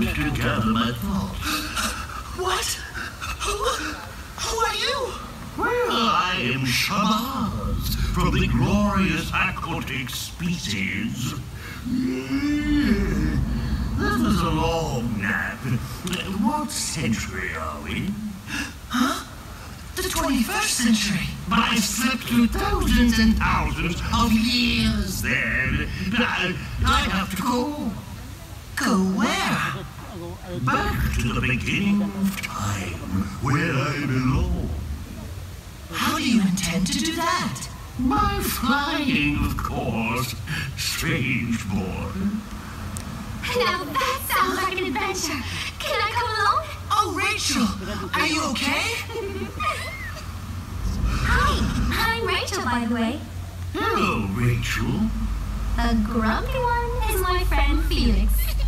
just to gather my thoughts. What? Who are you? Well, I am Shabazz, from the glorious aquatic species. This is a long nap. What century are we? Huh? The 21st century. But I slept through thousands and thousands of years then. I have to go. Go where? Back to the beginning of time, where I belong. How do you intend to do that? By flying, of course. Strange boy. Now that sounds like an adventure. Can I come along? Oh, Rachel, are you okay? Hi, I'm Rachel, by the way. Hello, Rachel. A grumpy one is my friend Felix.